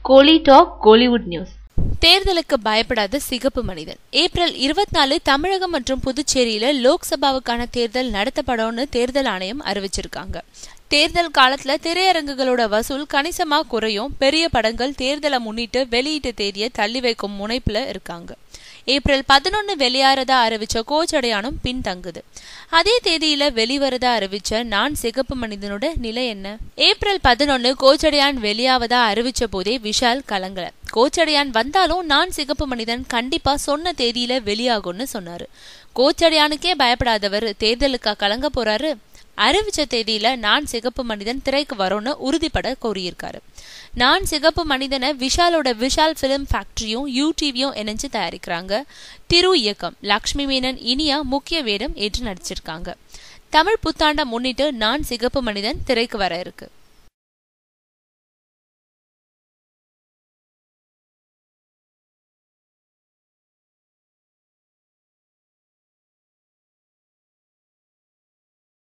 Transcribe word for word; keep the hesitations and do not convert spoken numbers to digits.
கோலி talk Kollywood news. தேர்தலுக்கு பயப்படாத சிகப்பு மனிதன். ஏப்ரல் இருபத்தி நாலு தமிழகம் மற்றும் புதுச்சேரியில லோக்சபாவுக்கான தேர்தல் நடத்தப்படும்னு தேர்தல் ஆணையம் அறிவிச்சிருக்காங்க. தேர்தல் காலத்துல திரையரங்குகளோட வசூல் கணிசமா குறையும். பெரிய படங்கள் தேர்தலை முன்னிட்டு வெளியீட்டு தேதியை தள்ளி வைக்கும் முனைப்புல இருக்காங்க. ஏப்ரல் பதினொன்னு வெளியாறதா அறிவிச்ச கோச்சடையானும் பின்தங்குது. அதே தேதியில வெளிவரதா அறிவிச்ச நான் சிகப்பு மனிதனோட நிலை என்ன? ஏப்ரல் பதினொன்னு கோச்சடையான் வெளியாவதா அறிவிச்ச போதே விஷால் கலங்கல. கோச்சடையான் வந்தாலும் நான் சிகப்பு மனிதன் கண்டிப்பா சொன்ன தேதியில வெளியாகும்னு சொன்னாரு. கோச்சடையானுக்கே பயப்படாதவர் தேர்தலுக்கா கலங்க போறாரு? அறிவிச்ச தேதியில நான் சிகப்பு மனிதன் திரைக்கு வரும்னு உறுதிப்பட கோரியிருக்காரு. நான் சிகப்பு மனிதனை விஷாலோட விஷால் பிலிம் ஃபேக்டரியும் யூடிவியும் இணைஞ்சு தயாரிக்கிறாங்க. திரு இயக்கம் லக்ஷ்மி மேனன் இனியா முக்கிய வேடம் ஏற்று நடிச்சிருக்காங்க. தமிழ் புத்தாண்டை முன்னிட்டு நான் சிகப்பு மனிதன் திரைக்கு வர இருக்கு.